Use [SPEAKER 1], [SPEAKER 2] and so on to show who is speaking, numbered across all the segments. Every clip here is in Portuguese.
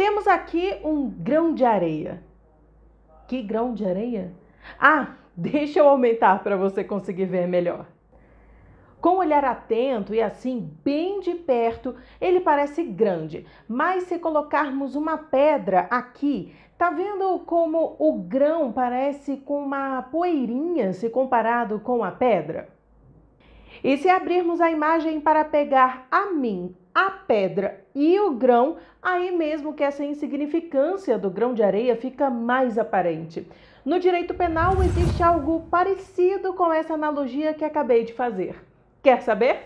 [SPEAKER 1] Temos aqui um grão de areia. Que grão de areia? Ah, deixa eu aumentar para você conseguir ver melhor. Com um olhar atento e assim bem de perto, ele parece grande, mas se colocarmos uma pedra aqui, tá vendo como o grão parece com uma poeirinha se comparado com a pedra? E se abrirmos a imagem para pegar a pedra e o grão, aí mesmo que essa insignificância do grão de areia fica mais aparente. No direito penal existe algo parecido com essa analogia que acabei de fazer. Quer saber?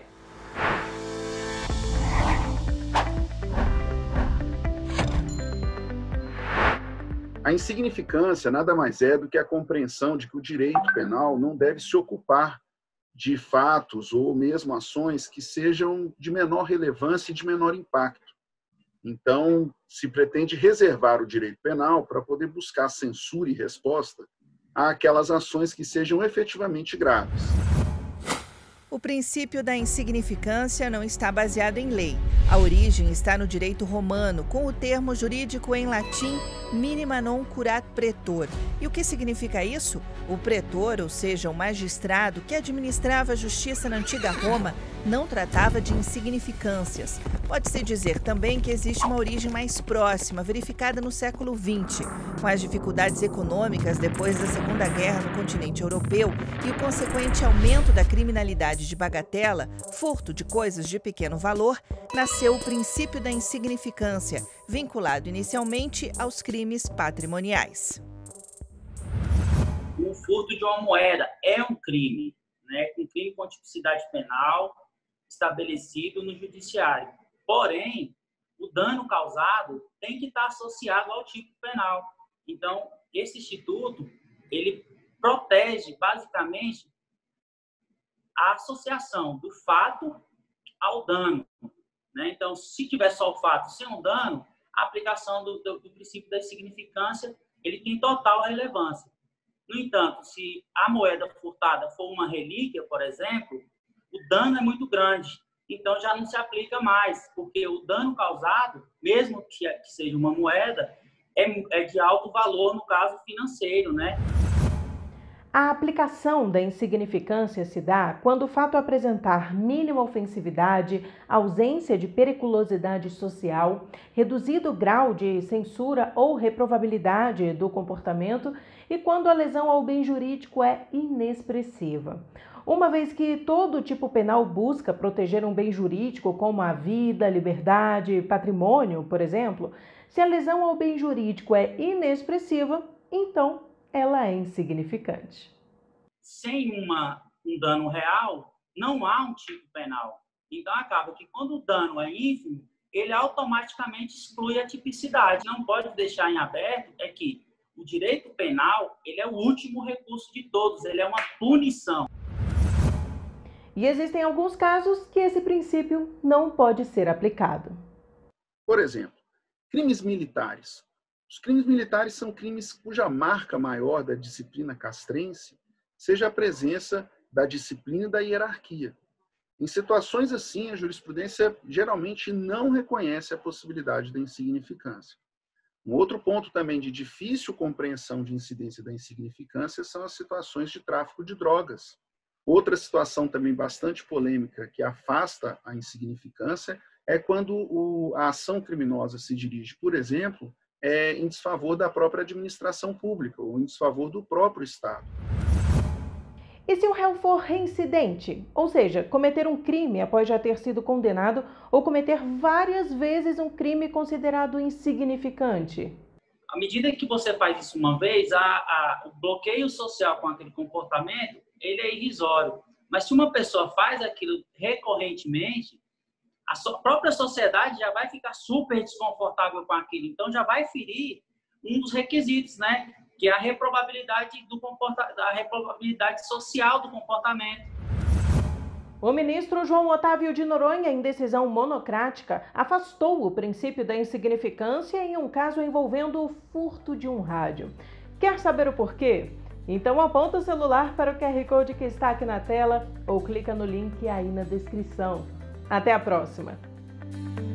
[SPEAKER 2] A insignificância nada mais é do que a compreensão de que o direito penal não deve se ocupar de fatos ou mesmo ações que sejam de menor relevância e de menor impacto. Então, se pretende reservar o direito penal para poder buscar censura e resposta àquelas ações que sejam efetivamente graves.
[SPEAKER 3] O princípio da insignificância não está baseado em lei. A origem está no direito romano, com o termo jurídico em latim minima non curat praetor. E o que significa isso? O pretor, ou seja, o magistrado que administrava a justiça na antiga Roma, não tratava de insignificâncias. Pode-se dizer também que existe uma origem mais próxima, verificada no século XX. Com as dificuldades econômicas depois da Segunda Guerra no continente europeu e o consequente aumento da criminalidade de bagatela, furto de coisas de pequeno valor, nasceu o princípio da insignificância, vinculado inicialmente aos crimes patrimoniais.
[SPEAKER 4] O furto de uma moeda é um crime, um crime com tipicidade penal estabelecido no judiciário. Porém, o dano causado tem que estar associado ao tipo penal. Então, esse instituto, ele protege basicamente a associação do fato ao dano. Então, se tiver só o fato sem um dano, a aplicação do princípio da insignificância, ele tem total relevância. No entanto, se a moeda furtada for uma relíquia, por exemplo, o dano é muito grande. Então, já não se aplica mais, porque o dano causado, mesmo que seja uma moeda, é de alto valor, no caso financeiro,
[SPEAKER 1] A aplicação da insignificância se dá quando o fato apresentar mínima ofensividade, ausência de periculosidade social, reduzido grau de censura ou reprovabilidade do comportamento e quando a lesão ao bem jurídico é inexpressiva. Uma vez que todo tipo penal busca proteger um bem jurídico como a vida, liberdade, patrimônio, por exemplo, se a lesão ao bem jurídico é inexpressiva, então ela é insignificante.
[SPEAKER 4] Sem um dano real, não há um tipo penal. Então, acaba que quando o dano é ínfimo, ele automaticamente exclui a tipicidade. Não pode deixar em aberto é que o direito penal, ele é o último recurso de todos, ele é uma punição.
[SPEAKER 1] E existem alguns casos que esse princípio não pode ser aplicado.
[SPEAKER 2] Por exemplo, crimes militares. Os crimes militares são crimes cuja marca maior da disciplina castrense seja a presença da disciplina e da hierarquia. Em situações assim, a jurisprudência geralmente não reconhece a possibilidade da insignificância. Um outro ponto também de difícil compreensão de incidência da insignificância são as situações de tráfico de drogas. Outra situação também bastante polêmica que afasta a insignificância é quando a ação criminosa se dirige, por exemplo, em desfavor da própria administração pública ou em desfavor do próprio Estado.
[SPEAKER 1] E se o réu for reincidente, ou seja, cometer um crime após já ter sido condenado ou cometer várias vezes um crime considerado insignificante?
[SPEAKER 4] À medida que você faz isso uma vez, o bloqueio social com aquele comportamento, ele é irrisório. Mas se uma pessoa faz aquilo recorrentemente, a própria sociedade já vai ficar super desconfortável com aquilo. Então, já vai ferir um dos requisitos, que é a reprovabilidade social do comportamento.
[SPEAKER 1] O ministro João Otávio de Noronha, em decisão monocrática, afastou o princípio da insignificância em um caso envolvendo o furto de um rádio. Quer saber o porquê? Então aponta o celular para o QR Code que está aqui na tela ou clica no link aí na descrição. Até a próxima!